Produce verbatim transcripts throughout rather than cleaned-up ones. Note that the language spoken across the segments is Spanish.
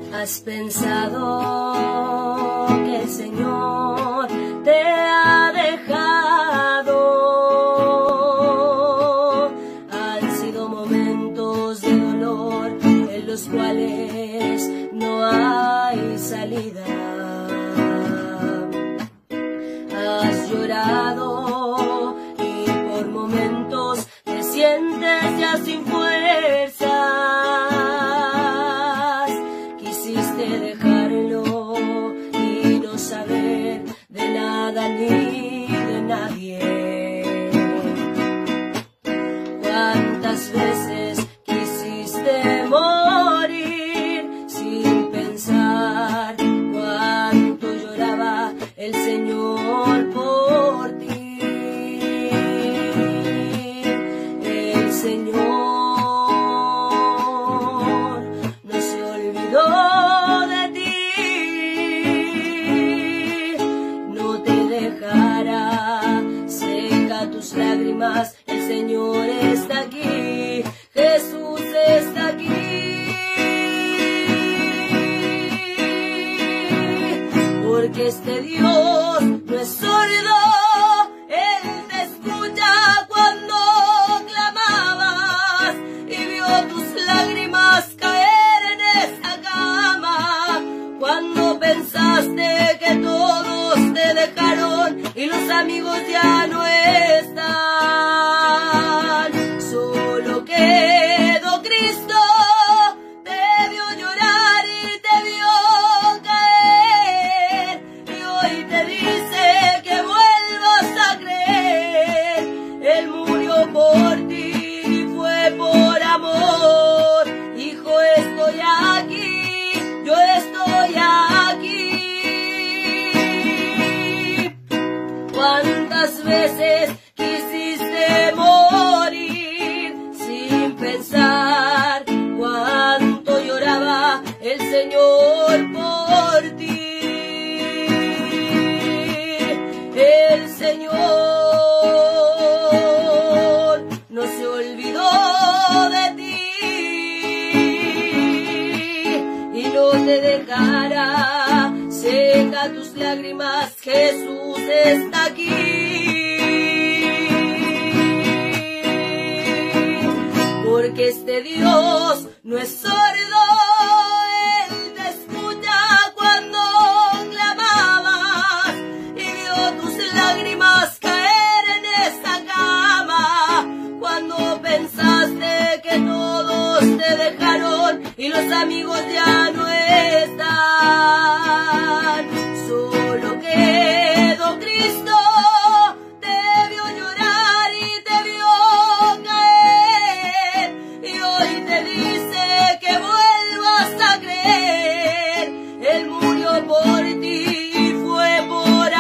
¿Has pensado que el Señor te ha dejado? Han sido momentos de dolor en los cuales no hay salida. Has llorado y por momentos te sientes ya sin fuerzas. Quisiste dejarlo y no saber de nada ni de nadie. ¿Cuántas veces quisiste morir sin pensar cuánto lloraba el Señor por ti? El Señor no se olvidó de ti, no te dejará, seca tus lágrimas, el Señor está aquí, Jesús está aquí. Porque este Dios no es sordo, Él te escucha cuando clamabas y vio tus lágrimas caer en esa cama. Cuando pensaste que todos te dejaron y los amigos ya no están, solo quedó Cristo. Te vio llorar y te vio caer y hoy te dice que vuelvas a creer. Él murió por ti, fue por amor. Hijo, estoy aquí, yo estoy aquí. ¿Cuántas veces quisiste morir sin pensar cuánto lloraba el Señor por ti? El Señor no se olvidó de ti y no te dejará, seca tus lágrimas, Jesús está aquí. Porque este Dios no es sordo, Él te escucha cuando clamabas y vio tus lágrimas caer en esa cama. Cuando pensaste que todos te dejaron y los amigos ya no están, solo quedó Cristo. Te vio llorar y te vio caer y hoy te dice que vuelvas a creer. Él murió por ti y fue por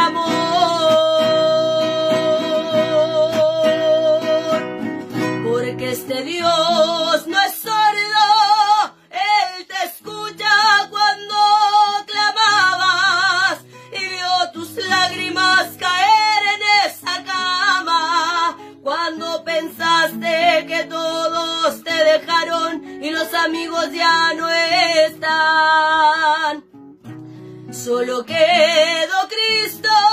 amor. Porque este Dios no es sordo, Él te escucha cuando clamabas y vio tus lágrimas caer en esa cama. Cuando pensaste que todos te dejaron y los amigos ya no están, solo quedó Cristo.